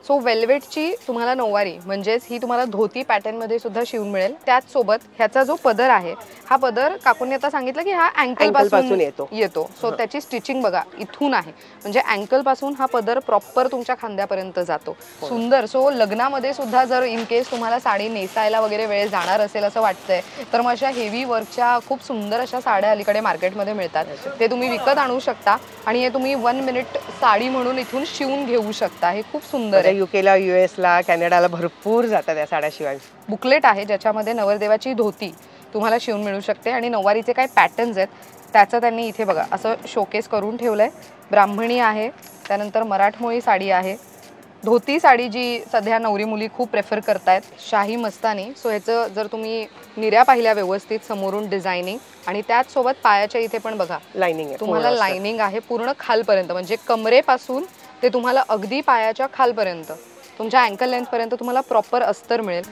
So वेल्वेटची तुम्हाला नऊवारी म्हणजेच ही तुम्हाला धोती पॅटर्न मध्ये सुद्धा शिवून मिळेल। त्याच सोबत ह्याचा जो पदर आहे हा पदर काकूंनी आता सांगितलं की हा अँकल पासून येतो। सो त्याची स्टिचिंग बघा इथून आहे, म्हणजे अँकल पासून हा पदर प्रॉपर तुमच्या खांद्यापर्यंत जातो। सुंदर। सो लग्नामध्ये सुद्धा जर इन केस तुम्हाला साडी नेसायला वगैरे वेळ जाणार असेल असं वाटतंय तर मग अशा हेवी वर्कच्या खूप सुंदर अशा साड्या अलीकडे मार्केटमध्ये मिळतात, ते तुम्ही विकत आणू शकता आणि हे तुम्ही 1 मिनिट साडी म्हणून इथून शिवून घेऊ शकता। हे खूप सुंदर आहे। यूकेला, यूएसला, कॅनडाला भरपूर जातात या साड्या शिवाय। बुकलेट आहे ज्याच्यामध्ये नवरदेवाची धोती तुम्हाला शिवून मिळू शकते आणि नऊवारीचे काय पॅटर्न्स आहेत त्याचं त्यांनी इथे बघा असं शोकेस करून ठेवलंय। ब्राह्मणी आहे, त्यानंतर मराठमोळी साडी आहे, धोती साडी जी सध्या नवरी मुली खूप प्रेफर करतायत, शाही मस्तानी। सो ह्याचं जर तुम्ही निर्या पाहिल्या व्यवस्थित समोरून डिझायनिंग आणि त्याच सोबत पायाच्या इथे पण बघा लाइनिंग आहे, तुम्हाला लाइनिंग आहे पूर्ण खालपर्यंत, म्हणजे कमरेपासून ते तुम्हाला अगदी पायाच्या खालपर्यंत तुमच्या अँकल लेंथ पर्यंत तुम्हाला प्रॉपर अस्तर मिळेल।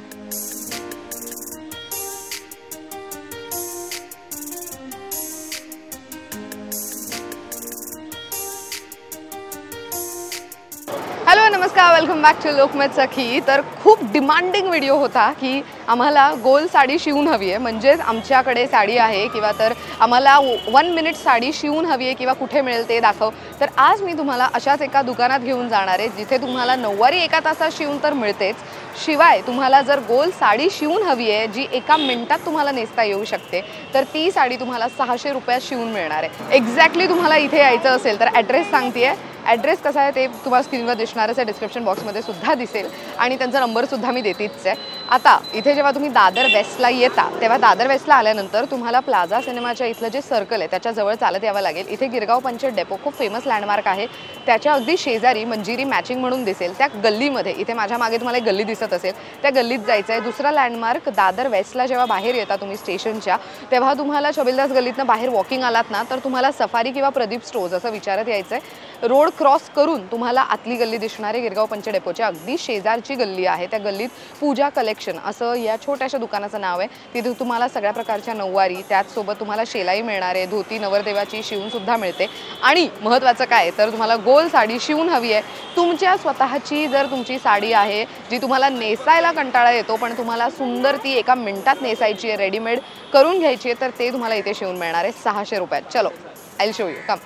हॅलो नमस्कार, welcome back to Lokmat Sakhi. तर खूप डिमांडिंग व्हिडिओ होता की आम्हाला गोल साडी शिवून हवी आहे, म्हणजेच आमच्याकडे साडी आहे किंवा तर आम्हाला 1 मिनिट साडी शिवून हवी आहे किंवा कुठे मिळेल ते दाखव। तर आज मी तुम्हाला अशाच एका दुकानात घेऊन जाणार आहे जिथे तुम्हाला नऊवारी एका तासात शिवून तर मिळतेच, शिवाय तुम्हाला जर गोल साडी शिवून हवी आहे जी एका मिनिटात तुम्हाला नेसता येऊ शकते तर ती साडी तुम्हाला 600 रुपयात शिवून मिळणार आहे। एक्झॅक्टली तुम्हाला इथे यायचं असेल तर ॲड्रेस सांगतेय। ॲड्रेस कसा आहे ते तुम्हाला स्क्रीनवर दिसणारच आहे, डिस्क्रिप्शन बॉक्समध्ये सुद्धा दिसेल आणि त्यांचा नंबरसुद्धा मी देतीच आहे। आता इथे जेव्हा तुम्ही दादर वेस्टला येता तेव्हा दादर वेस्टला आल्यानंतर तुम्हाला प्लाझा सिनेमाच्या इथलं जे सर्कल आहे त्याच्याजवळ चालत यावं लागेल। इथे गिरगाव पंचायत डेपो खूप फेमस लँडमार्क आहे, त्याच्या अगदी शेजारी मंजिरी मॅचिंग म्हणून दिसेल त्या गल्लीमध्ये, इथे माझ्या मागे तुम्हाला एक गल्ली दिसत असेल त्या गल्लीत जायचं आहे। दुसरा लँडमार्क दादर वेस्टला जेव्हा बाहेर येता तुम्ही स्टेशनच्या तेव्हा तुम्हाला शबिलदास गल्लीतनं बाहेर वॉकिंग आलात ना तर तुम्हाला सफारी किंवा प्रदीप स्टोर्स असं विचारत यायचं आहे। रोड क्रॉस करून तुम्हाला आतली गल्ली दिसणारे गिरगाव पंचायत डेपोच्या अगदी शेजारची गल्ली आहे, त्या गल्लीत पूजा कलेक्शन असं या छोट्याशा दुकानाचं नाव आहे। तिथे तुम्हाला सगळ्या प्रकारच्या नऊवारी त्याचसोबत तुम्हाला शेलाई मिळणार आहे, धोती नवरदेवाची शिवून सुद्धा मिळते आणि महत्त्वाचं काय तर तुम्हाला गोल साडी शिवून हवी आहे, तुमच्या स्वतःची जर तुमची साडी आहे जी तुम्हाला नेसायला कंटाळा येतो पण तुम्हाला सुंदर ती एका मिनिटात नेसायची आहे, रेडीमेड करून घ्यायची आहे, तर ते तुम्हाला इथे शिवून मिळणार आहे 600 रुपयात। चलो I will show you, come.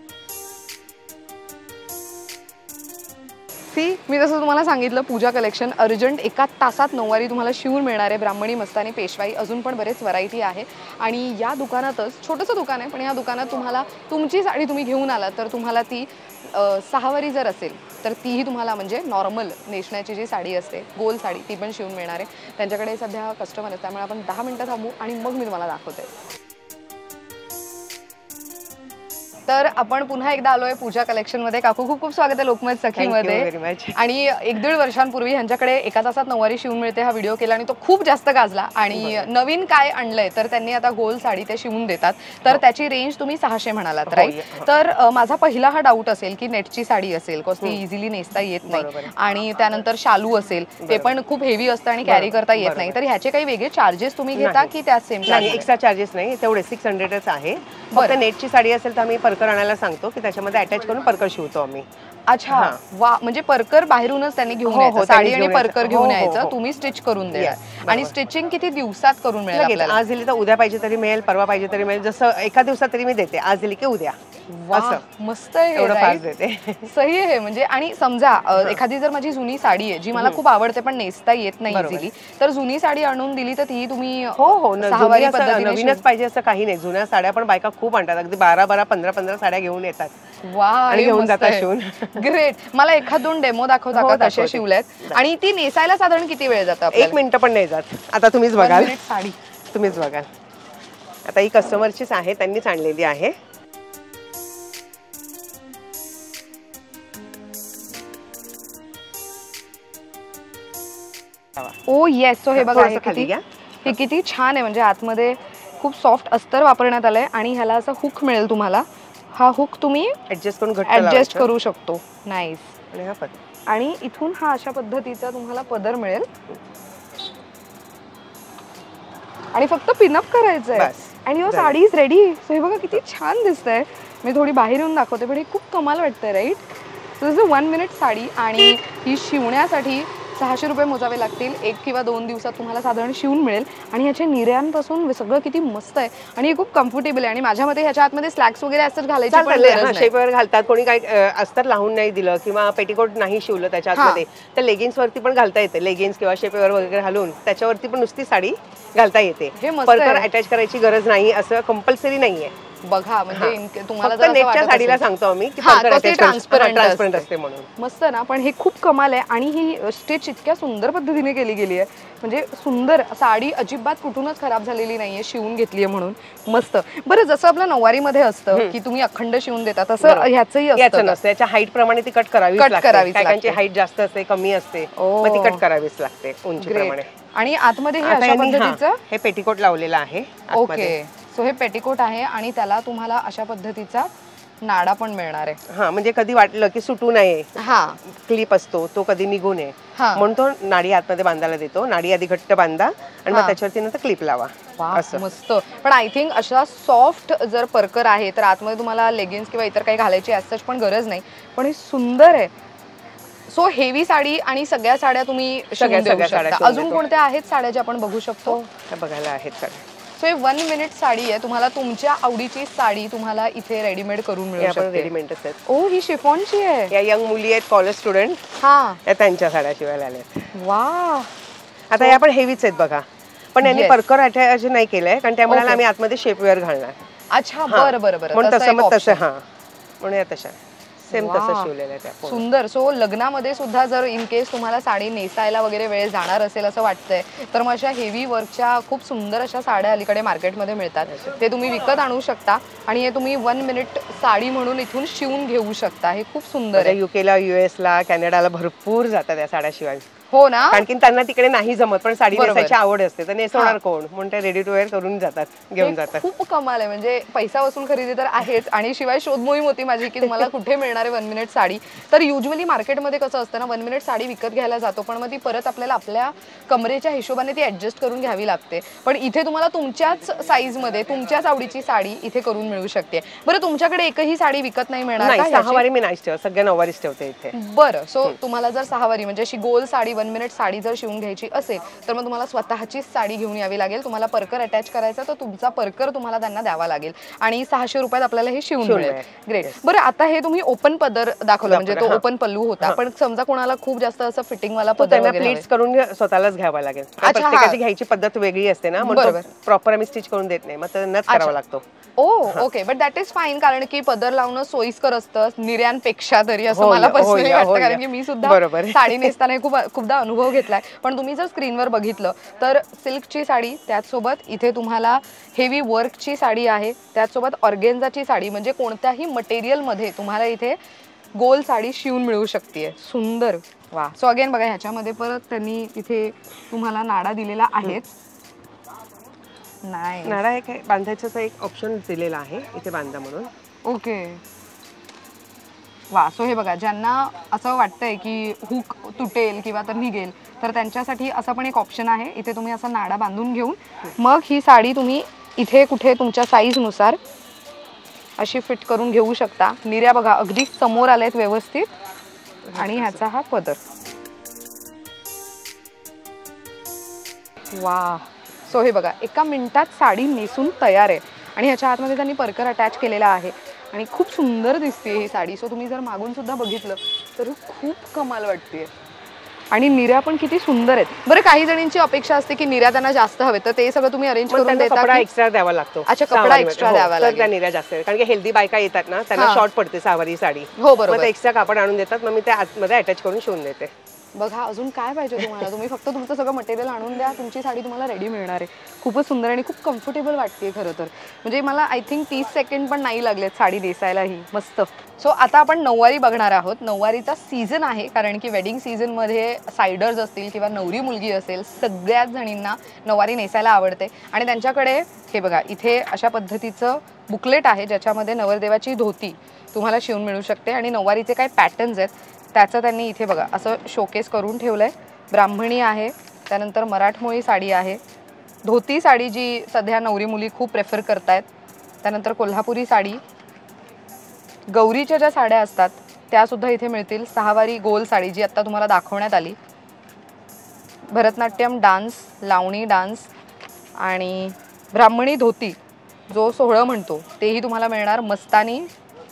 मी जसं तुम्हाला सांगितलं पूजा कलेक्शन अर्जंट एका तासात नऊवारी तुम्हाला शिवून मिळणार आहे। ब्राह्मणी, मस्तानी, पेशवाई अजून पण बरेच व्हरायटी आहे आणि या दुकानातच छोटंसं दुकान आहे पण या दुकानात तुम्हाला तुमची साडी तुम्ही घेऊन आलात तर तुम्हाला ती सहावारी जर असेल तर तीही तुम्हाला म्हणजे नॉर्मल नेसण्याची जी साडी असते गोल साडी ती पण शिवून मिळणार आहे। त्यांच्याकडे सध्या कस्टमर आहे त्यामुळे आपण 10 मिनिटं थांबू आणि मग मी तुम्हाला दाखवते। तर आपण पुन्हा एकदा आलोय पूजा कलेक्शन मध्ये। काकू खूप खूप स्वागत आहे लोकमत सखी मध्ये। आणि 1-1.5 वर्षांपूर्वी ह्यांच्याकडे एका तासात नऊवारी शिवून मिळते हा व्हिडिओ केला आणि तो खूप जास्त गाजला आणि नवीन काय आणलंय तर त्यांनी आता गोल साडी ते शिवून देतात, तर त्याची रेंज तुम्ही 600 म्हणालात राईट। तर माझा पहिला हा डाऊट असेल की नेटची साडी असेल कोस ती इझिली नेसता येत नाही आणि त्यानंतर शालू असेल ते पण खूप हेवी असतं आणि कॅरी करता येत नाही, तर ह्याचे काही वेगळे चार्जेस तुम्ही घेता की त्या सेम? एक्स्ट्रा चार्जेस नाही, तेवढे 600च आहे। फक्त नेटची साडी असेल तर आम्ही परकर आणायला सांगतो की त्याच्यामध्ये अटॅच करून परकर शिवतो आम्ही। अच्छा वा, म्हणजे परकर बाहेरूनच त्यांनी घेऊन यायचं, साडी आणि परकर घेऊन यायचं, तुम्ही स्टिच करून द्या आणि स्टिचिंग किती दिवसात करून मिळेल आपल्याला? आज दिली तर उद्या पाहिजे तरी मिळेल, परवा पाहिजे तरी मिळेल, जसं एका दिवसात तरी मी देते, आज दिली की उद्या। मस्त आहे, एवढं फास्ट देते, सही आहे म्हणजे। आणि समजा एखादी जर माझी जुनी साडी आहे जी मला खूप आवडते पण नेसता येत नाही इझिली, तर जुनी साडी आणून दिली तर ती तुम्ही नवीनच पाहिजे असं काही नाही, जुन्या साड्या पण बायका खूप आणतात, अगदी 12-12, 15-15 साड्या घेऊन येतात आणि घेऊन जातात शिवून। ग्रेट, मला एखाद 2 डेमो दाखवता का कशा शिवल्यात? आणि ती नेसायला साधारण किती वेळ जातं? 1 मिनिट पण नाही जात। आता तुम्हीच बघाल, साडी तुम्हीच बघाल। आता ही कस्टमरचीच आहे, त्यांनीच आणलेली आहे। ओ येस, सो हे बघा हे किती छान आहे, म्हणजे आतमध्ये खूप सॉफ्ट अस्तर वापरण्यात आलंय आणि ह्याला असं हुक मिळेल तुम्हाला, हा हुक तुम्ही ऍडजस्ट करू शकतो। नाईस। आणि इथून हा अशा पद्धतीचा तुम्हाला पदर मिळेल आणि फक्त पिनअप करायचं आहे आणि ही साडी इज रेडी। सो हे बघा किती छान दिसतंय, मी थोडी बाहेर येऊन दाखवते पण हे खूप कमाल वाटतंय right. So this is a 1 minute sari आणि ही शिवण्यासाठी 600 रुपये मोजावे लागतील. 1 किंवा 2 दिवसात तुम्हाला साधारण शिवून मिळेल. आणि ह्याच्या निर्यांपासून सगळं किती मस्त आहे आणि हे खूप कम्फर्टेबल आहे. आणि माझ्या मते ह्याच्या आतमध्ये स्लॅक्स वगैरे असतात घालायची पण गरज नाही. शेपवेअर घालतात कोणी, काय अस्तर लावून नाही दिलं किंवा पेटिकोट नाही शिवलं त्याच्या आतमध्ये तर लेगिन्स वरती पण घालता येते. लेगिन्स किंवा शेपवेअर वगैरे घालून त्याच्यावरती पण नुसती साडी घालता येते. परकर अटॅच करायची गरज नाही, असं कंपल्सरी नाहीये. बघा म्हणजे तुम्हाला जर नेटच्या साडीला सांगतो आम्ही की ट्रान्सपरंट असते म्हणून. मस्त ना. पण हे खूप कमाल आहे आणि ही स्टिच इतक्या सुंदर पद्धतीने केली गेली आहे. म्हणजे सुंदर साडी अजिबात कुठूनच खराब झालेली नाहीये शिवून घेतलीये म्हणून. मस्त. बरं जसं आपलं नऊवारीमध्ये असतं की तुम्ही अखंड शिवून देता तसं ह्याचंही असतं नसतं. याच्या हाईट प्रमाणे ती कट करावी लागते. काहींची हाईट जास्त असते कमी असते मग ती कट करावीच लागते उंचीप्रमाणे. आणि आतमध्ये हे अशा पद्धतीचं हे पेटिकोट लावलेलं आहे. ओके. सो हे पेटिकोट आहे आणि त्याला तुम्हाला अशा पद्धतीचा नाडा पण मिळणार आहे. हा म्हणजे कधी वाटलं की सुटू नये, क्लिप असतो तो कधी निघू नये म्हणून तो नाडी आतमध्ये बांधायला देतो. नाडी आधी घट्ट बांधा आणि मग त्याच्यावरती नंतर क्लिप लावा. मस्त. पण आय थिंक अशा सॉफ्ट जर परकर आहे तर आतमध्ये तुम्हाला लेगिन्स किंवा इतर काही घालायची असं पण गरज नाही. पण हे सुंदर आहे. सो हेवी साडी आणि सगळ्या साड्या तुम्ही सगळ्या. अजून कोणत्या आहेत साड्या ज्या आपण बघू शकतो? बघायला आहेत साड्या. सो 1 मिनिट साडी आहे. तुम्हाला तुमच्या आवडीची साडी तुम्हाला इथे रेडीमेड करून मिळू शकते. रेडीमेडच आहेत. ओ ही शिफॉनची आहे. या यंग मुली आहेत कॉलेज स्टुडंट. त्यांच्या साड्या शिवायला आल्या. वा. आता या पण हेवीच आहेत बघा. पण यांनी परकर अटॅच नाही केलंय कारण त्यामुळे आम्ही आतमध्ये शेपवेअर घालणार. अच्छा बरं बरं बरं. म्हणून तसं हा म्हणून या तशा सेम तसं शिवलेलं आहे. सुंदर. सो लग्नामध्ये सुद्धा जर इन केस तुम्हाला साडी नेसायला वगैरे वेळ जाणार असेल असं वाटतंय तर मग अशा हेवी वर्कच्या खूप सुंदर अशा साड्या अलीकडे मार्केटमध्ये मिळतात. ते तुम्ही विकत आणू शकता आणि हे तुम्ही 1 मिनिट साडी म्हणून इथून शिवून घेऊ शकता. हे खूप सुंदर आहे. युकेला, US ला, कॅनडाला भरपूर जातात या साड्या शिवाय. हो ना. कारण की त्यांना तिकडे नाही जमत पण साडी नेसायची आवड असते तर नेसवणार कोण म्हणून ते रेडी टू वेअर करून जातात, घेऊन जातात. खूप कमाल आहे. म्हणजे पैसा वसूल खरेदी तर आहेच आणि शिवाय शोध मोहीम होती माझी की तुम्हाला कुठे मिळणार आहे 1 मिनिट साडी. तर युजली मार्केटमध्ये कसं असतं ना 1 मिनिट साडी विकत घ्यायला जातो पण मग ती परत आपल्याला आपल्या कमरेच्या हिशोबाने ती ऍडजस्ट करून घ्यावी लागते. पण इथे तुम्हाला तुमच्याच साईज मध्ये तुमच्याच आवडीची साडी इथे करून मिळू शकते. बरं तुमच्याकडे एकही साडी विकत नाही मिळणार का? सहावारी मी नाही ठेवत, सगळ्या नऊवारीच ठेवते इथे. बरं. सो तुम्हाला जर सहावारी म्हणजे अशी गोल साडी 1 मिनिट साडी जर शिवून घ्यायची असेल तर मग तुम्हाला स्वतःचीच साडी घेऊन यावी लागेल. तुम्हाला परकर अटॅच करायचा तर तुमचा परकर तुम्हाला त्यांना द्यावा लागेल आणि 600 रुपयात आपल्याला हे शिवून मिळेल. ग्रेट. बरं आता हे तुम्ही ओपन पदर दाखवलं म्हणजे तो ओपन पल्लू होता पण समजा कोणाला खूप जास्त असं फिटिंग वाला पदर वगैरे प्लीट्स करून स्वतःलाच घ्यावा लागेल. प्रत्येकाची घ्यायची पद्धत वेगळी असते ना म्हणून प्रॉपर आम्ही स्टिच करून देत नाही, मग त्यांनाच करावा लागतो. Okay. But that is fine कारण की पदर लावणं सोयीस्कर असतं निर्यांपेक्षा तरी असं मला पर्सनली वाटतं. कारण की मी सुद्धा साडी नेसताना खूपदा अनुभव घेतलाय. पण तुम्ही जर स्क्रीनवर बघितलं तर सिल्कची साडी त्याचसोबत इथे तुम्हाला हेवी वर्कची साडी आहे, त्याचसोबत ऑर्गेन्झाची साडी म्हणजे कोणत्याही मटेरियलमध्ये तुम्हाला इथे गोल साडी शिवून मिळू शकते. सुंदर. वा. सो अगेन बघा ह्याच्यामध्ये परत त्यांनी इथे तुम्हाला नाडा दिलेला आहेच. नाही नाडा एक बांधायचा एक ऑप्शन दिलेला आहे इथे बांधा म्हणून. ओके. वा. सो हे बघा ज्यांना असं वाटतंय की हुक तुटेल किंवा तर निघेल तर त्यांच्यासाठी असं पण एक ऑप्शन आहे. इथे तुम्ही असा नाडा बांधून घेऊन मग ही साडी तुम्ही इथे कुठे तुमच्या साईजनुसार अशी फिट करून घेऊ शकता. निर्या बघा अगदी समोर आलेत व्यवस्थित आणि ह्याचा हा पदर. वा. सो हे बघा एका मिनिटात साडी नेसून तयार आहे आणि ह्याच्या आतमध्ये त्यांनी परकर अटॅच केलेला आहे आणि खूप सुंदर दिसते ही साडी. सो तुम्ही जर मागून सुद्धा बघितलं तर खूप कमाल वाटते आणि निर्या पण किती सुंदर आहेत. बरं काही जणांची अपेक्षा असते की निर्या त्यांना जास्त हवे तर ते सगळं तुम्ही अरेंज करून देता? कपडा एक्स्ट्रा द्यावा लागतो. अच्छा कपडा एक्स्ट्रा द्यावा लागतो. त्या निर्या जास्त कारण की हेल्दी बायका येतात ना त्यांना शॉर्ट पडते सहावारी साडी. हो बरोबर. एक्स्ट्रा कापड आणून देतात मग मी ते आतमध्ये अटॅच करून शिवून देते. बघा अजून काय पाहिजे तुम्हाला. तुम्ही फक्त तुमचं सगळं मटेरियल आणून द्या तुमची साडी तुम्हाला रेडी मिळणार आहे. खूपच सुंदर आणि खूप कम्फर्टेबल वाटते खरं तर. म्हणजे मला आय थिंक 30 सेकंड पण नाही लागलेत साडी नेसायलाही. मस्त. सो आता आपण नऊवारी बघणार आहोत. नऊवारीचा सीझन आहे कारण की वेडिंग सीझनमध्ये सायडर्स असतील किंवा नवरी मुलगी असेल सगळ्याच जणींना नऊवारी नेसायला आवडते आणि त्यांच्याकडे हे बघा इथे अशा पद्धतीचं बुकलेट आहे ज्याच्यामध्ये नवरदेवाची धोती तुम्हाला शिवून मिळू शकते आणि नऊवारीचे काय पॅटर्न्स आहेत त्याचं त्यांनी इथे बघा असं शोकेस करून ठेवलंय. ब्राह्मणी आहे, त्यानंतर मराठमोळी साडी आहे, धोती साडी जी सध्या नवरी मुली खूप प्रेफर करतायत, त्यानंतर कोल्हापुरी साडी, गौरीच्या ज्या साड्या असतात त्या सुद्धा इथे मिळतील. 6 वारी गोल साडी जी आता तुम्हाला दाखवण्यात आली. भरतनाट्यम डान्स, लावणी डान्स आणि ब्राह्मणी धोती जो सोहळं म्हणतो तेही तुम्हाला मिळणार. मस्तानी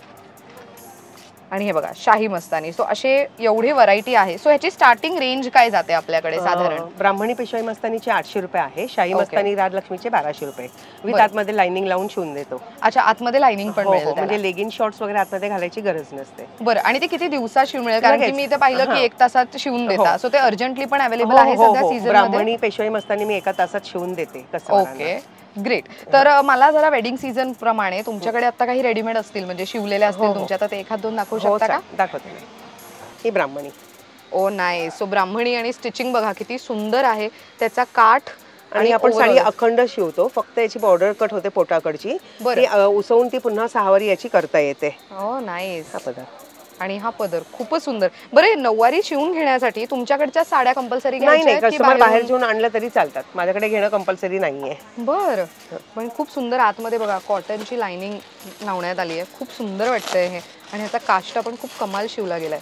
आणि हे बघा शाही मस्तानी. सो असे एवढी व्हरायटी आहे. सो ह्याची स्टार्टिंग रेंज काय जाते आपल्याकडे साधारण? ब्राह्मणी पेशवाई मस्तानीचे 800 रुपये आहे. शाही मस्तानी राजलक्ष्मीचे 1200 रुपये. विथ आतमध्ये लाइनिंग लावून शिवून देतो. अच्छा, आतमध्ये लाइनिंग पण मिळेल म्हणजे लेगिन शॉर्ट्स वगैरे आतमध्ये घालायची गरज नसते. बरं, आणि ते किती दिवसात शिवून मिळेल? कारण की मी इथे पाहिलं की 1 तासात शिवून देता. सो ते अर्जंटली पण अवेलेबल आहे सध्या सीझन मध्ये. ब्राह्मणी पेशवाई मस्तानी मी 1 तासात शिवून देते. Okay, great. तर मला जरा वेडिंग सीझन प्रमाणे तुमच्याकडे आता काही रेडीमेड असतील म्हणजे शिवलेले असतील तुमच्या, तर ते एखाद दोन दाखवू शकता का? दाखवते. ही ब्राह्मणी. ओ नाईस. सो ब्राह्मणी आणि स्टिचिंग बघा किती सुंदर आहे. त्याचा काठ आणि आपण साडी अखंड शिवतो. फक्त याची बॉर्डर कट होते पोटाकडची. ती उसवून ती पुन्हा 6 वारी याची करता येते. Oh nice. आणि हा पदर खूपच सुंदर. बरं, नऊवारी शिवून घेण्यासाठी तुमच्याकडच्या साड्या कंपल्सरी नाही, कस्टमर बाहेर घेऊन आणलं तरी चालतात. माझ्याकडे घेणं कंपल्सरी नाहीये. बरं, पण खूप सुंदर. आतमध्ये बघा कॉटनची लाइनिंग लावण्यात आली आहे. खूप सुंदर वाटतंय हे. आणि ह्याचा काष्टा पण खूप कमाल शिवला गेलाय.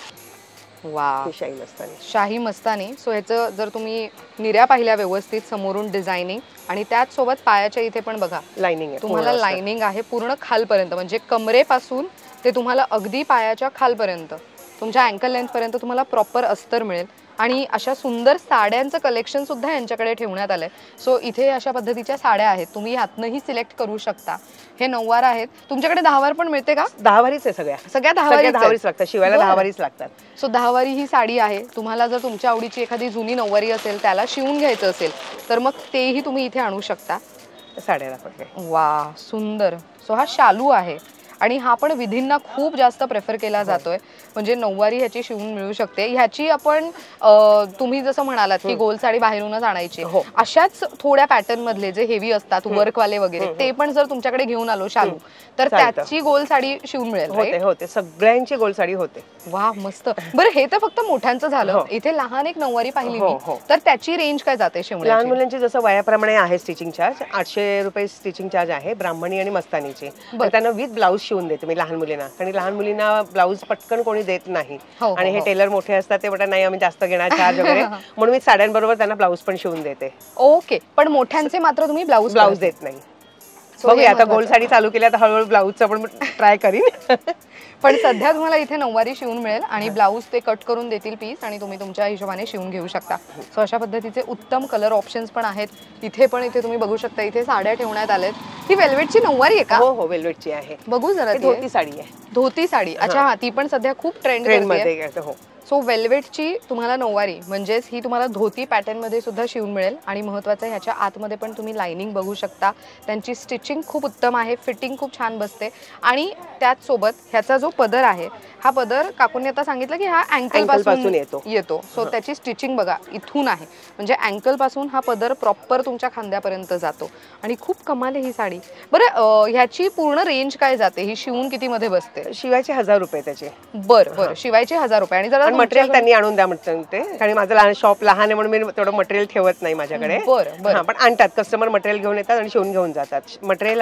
वा, शाही मस्तानी. शाही मस्तानी. सो ह्याचं जर तुम्ही निऱ्या पाहिल्या व्यवस्थित समोरून डिझायनिंग आणि त्याच सोबत पायाच्या इथे पण बघा लाइनिंग आहे. तुम्हाला लाइनिंग आहे पूर्ण खालपर्यंत. म्हणजे कमरेपासून ते तुम्हाला अगदी पायाच्या खालपर्यंत तुमच्या अँकल लेंथ पर्यंत तुम्हाला प्रॉपर अस्तर मिळेल. आणि अशा सुंदर साड्यांचं कलेक्शन सुद्धा यांच्याकडे ठेवण्यात आलंय. सो इथे अशा पद्धतीच्या साड्या आहेत, तुम्ही ह्यातनंही सिलेक्ट करू शकता. हे 9 वार आहेत. तुमच्याकडे 10 वार पण मिळते का? 10 वारीच आहे. सगळ्या 10 वारीच लागतात शिवायला. 10 वारीच लागतात. सो 10 वारी ही साडी आहे. तुम्हाला जर तुमच्या आवडीची एखादी जुनी 9 वारी असेल, त्याला शिवून घ्यायचं असेल तर मग तेही तुम्ही इथे आणू शकता. साड्या दाखवते. वा, सुंदर. सो हा शालू आहे आणि हा पण विधींना खूप जास्त प्रेफर केला जातोय. म्हणजे 9 वारी ह्याची शिवून मिळू शकते. ह्याची आपण तुम्ही जसं म्हणालात की गोल साडी बाहेरूनच आणायची, अशाच थोड्या पॅटर्न मधले जे हेवी असतात वर्कवाले वगैरे, ते पण जर तुमच्याकडे घेऊन आलो शालू तर त्याची गोल साडी शिवून मिळेल. होते, सगळ्यांची गोल साडी होते. वा, मस्त. बरं, हे तर फक्त मोठ्यांचं झालं. इथे लहान एक 9 वारी पाहिली मी, तर त्याची रेंज काय जाते शिवण्याची? लहान मुलांची जसं वयाप्रमाणे आहे स्टिचिंग चार्ज. 800 रुपये स्टिचिंग चार्ज आहे ब्राह्मणी आणि मस्तानीची. त्यांना विथ ब्लाऊज शिवून देते मी लहान मुलींना. आणि लहान मुलींना ब्लाऊज पटकन कोणी देत नाही. आणि हे टेलर मोठे असतात ते म्हणतात नाही आम्ही जास्त घेणार चार्ज वगैरे, म्हणून मी साड्यांबरोबर त्यांना ब्लाऊज पण शिवून देते. ओके, पण मोठ्यांचे मात्र तुम्ही ब्लाऊज देत नाही. बघूया आता गोल साडी चालू केली, आता हळूहळू ब्लाऊजचं पण ट्राय करीन. पण सध्या तुम्हाला इथे 9 वारी शिवून मिळेल आणि ब्लाऊज ते कट करून देतील पीस आणि तुम्ही तुमच्या हिशोबाने शिवून घेऊ शकता. सो अशा पद्धतीचे उत्तम कलर ऑप्शन्स पण आहेत. इथे तुम्ही बघू शकता इथे साड्या ठेवण्यात आलेत. ही वेल्वेटची 9 वारी आहे का? हो, वेल्वेटची आहे. बघू जरा. धोती साडी आहे. धोती साडी. अच्छा, हा, ती पण सध्या खूप ट्रेंड मध्ये. हो. सो वेल्वेटची तुम्हाला 9 वारी म्हणजेच ही तुम्हाला धोती पॅटर्न मध्ये सुद्धा शिवून मिळेल. आणि महत्त्वाचं ह्याच्या आतमध्ये पण तुम्ही लाइनिंग बघू शकता. त्यांची स्टिचिंग खूप उत्तम आहे, फिटिंग खूप छान बसते. आणि त्याच सोबत ह्याचा जो पदर आहे, हा पदर काकूंनी आता सांगितलं की हा अँकल पासून येतो. सो त्याची स्टिचिंग बघा इथून आहे, म्हणजे अँकल पासून हा पदर प्रॉपर तुमच्या खांद्यापर्यंत जातो. आणि खूप कमाल आहे ही साडी. बरं, ह्याची पूर्ण रेंज काय जाते? ही शिवून किती मध्ये बसते? शिवायचे 1000 रुपये त्याचे. बरं, शिवायचे 1000 रुपये. आणि जरा मटेरियल त्यांनी आणून द्या म्हणतात ते, कारण माझं शॉप लहान आहे म्हणून मी तेवढं मटेरियल ठेवत नाही माझ्याकडे. बरं, पण आणतात कस्टमर, मटेरियल घेऊन येतात आणि शिवून घेऊन जातात. मटेरियल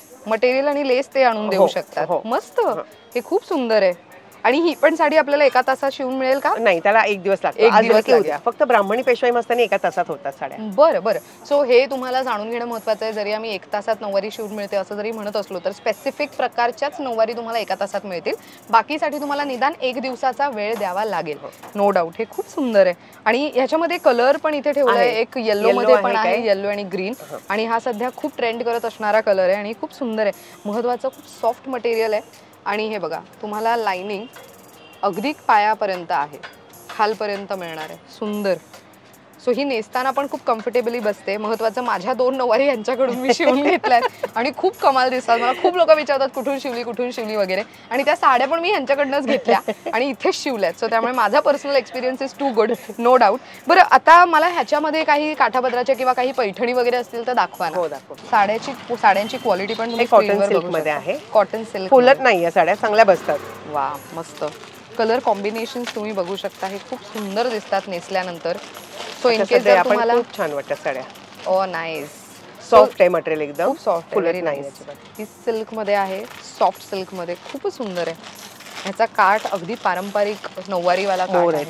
आणि लेस ते आणून देऊ शकतात. मस्त, हे खूप सुंदर आहे. आणि ही पण साडी आपल्याला 1 तासात शिवून मिळेल का? नाही, त्याला 1 दिवस लागतो. फक्त ब्राह्मणी पेशवाई मस्तानी 1 तासात होतात साड्या. बरं. सो हे तुम्हाला जाणून घेणं महत्त्वाचं आहे. जरी आम्ही 1 तासात 9 वारी शिवून मिळते असं जरी म्हणत असलो तर स्पेसिफिक प्रकारच्याच 9 वारी तुम्हाला 1 तासात मिळतील. बाकीसाठी तुम्हाला निदान 1 दिवसाचा वेळ द्यावा लागेल. No doubt. हे खूप सुंदर आहे. आणि ह्याच्यामध्ये कलर पण इथे ठेवलाय. एक येलो मध्ये पण आहे, येलो आणि ग्रीन. आणि हा सध्या खूप ट्रेंड करत असणारा कलर आहे आणि खूप सुंदर आहे. महत्त्वाचं खूप सॉफ्ट मटेरियल आहे. आणि हे बघा तुम्हाला लाइनिंग अगदी पायापर्यंत आहे, खालपर्यंत मिळणार आहे. सुंदर. सो ही नेसताना पण खूप कम्फर्टेबली बसते. महत्त्वाचं माझ्या 2 नऊवारी यांच्याकडून मी शिवून घेतल्यात आणि खूप कमाल दिसतात. मला खूप लोक विचारतात कुठून शिवली वगैरे. आणि त्या साड्या पण मी यांच्याकडनंच घेतल्या आणि इथेच शिवल्यात. सो त्यामुळे माझा personal experience is too good, no doubt. बरं, आता मला ह्याच्यामध्ये काही काठापदराच्या किंवा काही पैठणी वगैरे असतील तर दाखवा ना. साड्यांची क्वालिटी पण तुम्ही कॉटन सिल्क मध्ये आहे. कॉटन सिल्क फुलत नाहीये साड्या, चांगल्या बसतात. वा, मस्त. कलर कॉम्बिनेशन तुम्ही बघू शकता, हे खूप सुंदर दिसतात नेसल्यानंतर. सो इन केस जर तुम्हाला खूप छान वाटतात साड्या. Oh nice. सॉफ्ट आहे मटेरियल, एकदम खूप सॉफ्ट, फुलत नाही. ही सिल्क मध्ये आहे, सॉफ्ट सिल्क मध्ये खूपच सुंदर आहे. ह्याचा काठ अगदी पारंपरिक नऊवारीवाला काठ आहे.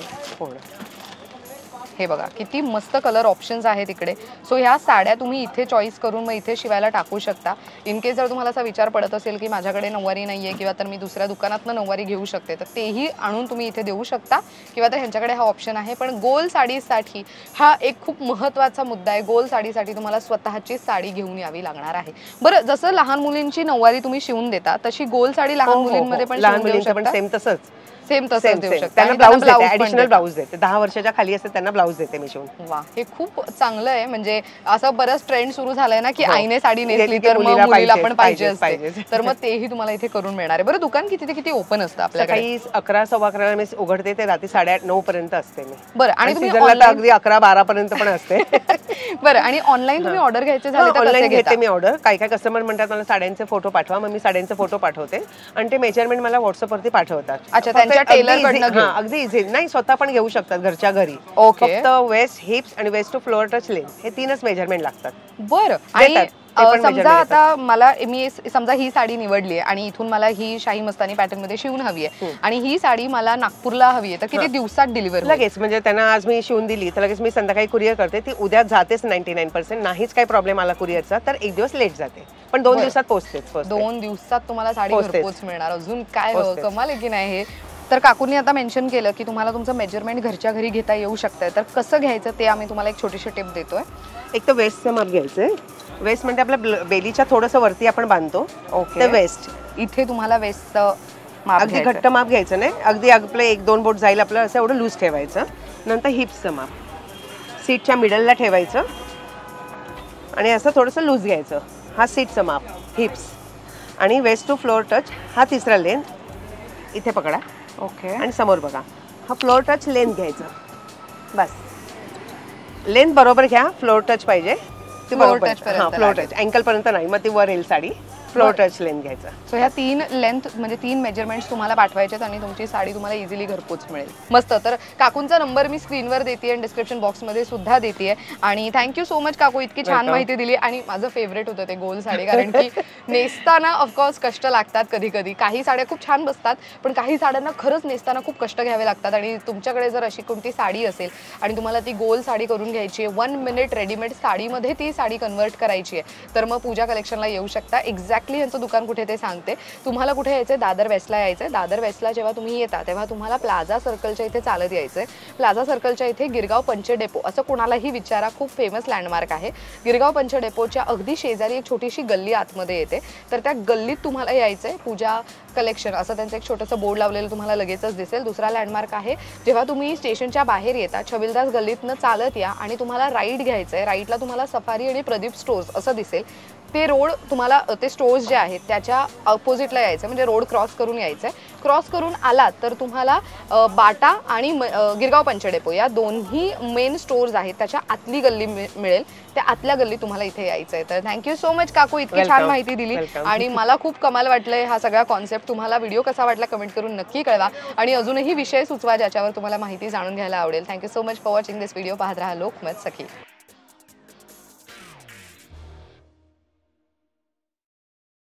हे बघा किती मस्त कलर ऑप्शन्स आहेत इकडे. सो ह्या साड्या तुम्ही इथे चॉईस करून मग इथे शिवायला टाकू शकता. इन केस जर तुम्हाला असा विचार पडत असेल की माझ्याकडे नऊवारी नाहीये किंवा तर मी दुसऱ्या दुकानातनं नऊवारी घेऊ शकते, तर तेही आणून तुम्ही इथे देऊ शकता किंवा तर ह्यांच्याकडे हा ऑप्शन आहे. पण गोल साडीसाठी हा एक खूप महत्त्वाचा मुद्दा आहे. गोल साडीसाठी तुम्हाला स्वतःची साडी घेऊन यावी लागणार आहे. बरं, जसं लहान मुलींची नऊवारी तुम्ही शिवून देता तशी गोल साडी लहान मुलींमध्ये पण सेम तसंच सेम तसंच देऊ शकता. त्यांना ब्लाऊज देते, ऍडिशनल ब्लाऊज देते. 10 वर्षाच्या खाली असते त्यांना ब्लाऊज देते मी शिवून. वा, हे खूप चांगलं आहे. म्हणजे असं बरंच ट्रेंड सुरू झालंय ना की आईने साडी नेसली तर मग मुलीला पण पाहिजे असते, तर मग तेही तुम्हाला इथे करून मिळणार आहे. बरं, दुकान किती ते किती ओपन असतं आपल्याकडे? काही 11 सव्वा 11 मी उघडते ते रात्री 8:30 9 पर्यंत असते मी. बरं, आणि तुम्ही अगदी 11 12 पर्यंत पण असते. बरं, आणि ऑनलाईन तुम्ही ऑर्डर घ्यायचे झाले तर ऑनलाईन घेते मी ऑर्डर. काही काही कस्टमर म्हणतात मला साड्यांचे फोटो पाठवा, मग मी साड्यांचे फोटो पाठवते आणि ते मेजरमेंट मला व्हॉट्सअप वरती पाठवतात. अच्छा, त्यांच्या टेलर कडनं अगदी इझी. नाही, स्वतः पण घेऊ शकतात घरच्या घरी. फक्त वेस्ट, हिप्स आणि waist to floor touch length हे 3च मेजरमेंट लागतात. बरं, आणि समजा आता मला मी समजा ही साडी निवडली आहे आणि इथून मला ही शाही मस्तानी पॅटर्न मध्ये शिवून हवी आहे आणि ही साडी मला नागपूरला हवी आहे, तर किती दिवसात डिलिव्हर? लगेच. म्हणजे त्यांना आज मी शिवून दिली तर लगेच मी संध्याकाळी कुरिअर करते. ती उद्या जातेच 99%. नाहीच काही प्रॉब्लेम आला कुरिअरचा तर 1 दिवस लेट जाते, पण 2 दिवसात पोहोचतेच. 2 दिवसात तुम्हाला साडी घरपोच मिळणार. अजून काय कमाल आहे की नाही हे. तर काकूंनी आता मेन्शन केलं की तुम्हाला तुमचं मेजरमेंट घरच्या घरी घेता येऊ शकतंय, तर कसं घ्यायचं ते आम्ही तुम्हाला एक छोटीशी टिप देतोय. एक तर वेस्टचं माप घ्यायचंय. वेस्ट म्हणजे आपल्या बेलीच्या थोडंसं वरती आपण बांधतो. ओके, वेस्ट इथे तुम्हाला वेस्टचं माप अगदी घट्ट माप घ्यायचं नाही, अगदी आपलं 1-2 बोट जाईल आपलं असं एवढं लूज ठेवायचं. नंतर हिप्सचं माप सीटच्या मिडलला ठेवायचं आणि असं थोडंसं लूज घ्यायचं. हा सीटचं माप, हिप्स आणि वेस्ट टू फ्लोअर टच हा 3रा लेन इथे पकडा. ओके, आणि समोर बघा हा फ्लोअर टच लेन घ्यायचं. बस लेन बरोबर घ्या, फ्लोअर टच पाहिजे. फ्लोअर टच अँकल पर्यंत नाही, मग ती वर येईल साडी. फ्लोअर टच लेंथ घ्यायचा. सो ह्या 3 लेंथ म्हणजे 3 मेजरमेंट्स तुम्हाला पाठवायचे आणि तुमची साडी तुम्हाला इझिली घरपोच मिळेल. मस्त. तर काकूंचा नंबर मी स्क्रीनवर देते आणि डिस्क्रिप्शन बॉक्समध्ये सुद्धा देते. आणि थँक्यू सो मच काकू, इतकी छान माहिती दिली. आणि माझं फेवरेट होतं ते गोल साडी, कारण की नेसताना ऑफकोर्स कष्ट लागतात. कधी कधी काही साड्या खूप छान बसतात, पण काही साड्यांना खरंच नेसताना खूप कष्ट घ्यावे लागतात. आणि तुमच्याकडे जर अशी कोणती साडी असेल आणि तुम्हाला ती गोल साडी करून घ्यायची आहे, 1 मिनिट रेडीमेड साडीमध्ये ती साडी कन्वर्ट करायची आहे, तर मग पूजा कलेक्शनला येऊ शकता. एक्झॅक्टली यांचं दुकान कुठे ते सांगते. तुम्हाला कुठे यायचंय? दादर वेस्टला यायचंय. दादर वेस्टला जेव्हा तुम्ही येता तेव्हा तुम्हाला प्लाझा सर्कलच्या इथे चालत यायचंय. प्लाझा सर्कलच्या इथे गिरगाव पंच डेपो असं कोणालाही विचारा, खूप फेमस लँडमार्क आहे. गिरगाव पंच डेपोच्या अगदी शेजारी एक छोटीशी गल्ली आतमध्ये येते, तर त्या गल्लीत तुम्हाला यायचंय. पूजा कलेक्शन असं त्यांचं एक छोटंसं बोर्ड लावलेलं तुम्हाला लगेचच दिसेल. दुसरा लँडमार्क आहे, जेव्हा तुम्ही स्टेशनच्या बाहेर येता छबिलदास गल्लीतनं चालत या आणि तुम्हाला राईट घ्यायचंय. राईटला तुम्हाला सफारी आणि प्रदीप स्टोर्स असं दिसेल. ते रोड तुम्हाला, ते स्टोर्स जे आहेत त्याच्या अपोजिटला यायचं, म्हणजे रोड क्रॉस करून यायचं. क्रॉस करून आलात तर तुम्हाला बाटा आणि गिरगाव पंच डेपो या दोन्ही मेन स्टोर्स आहेत, त्याच्या आतली गल्ली मिळेल. त्या आतल्या गल्ली तुम्हाला इथे यायचं आहे. तर थँक्यू सो मच काकू, इतकी छान माहिती दिली आणि मला खूप कमाल वाटलंय हा सगळा कॉन्सेप्ट. तुम्हाला व्हिडिओ कसा वाटला कमेंट करून नक्की कळवा आणि अजूनही विषय सुचवा ज्याच्यावर तुम्हाला माहिती जाणून घ्यायला आवडेल. Thank you so much for watching this video. पाहत राहा लोकमत सखी.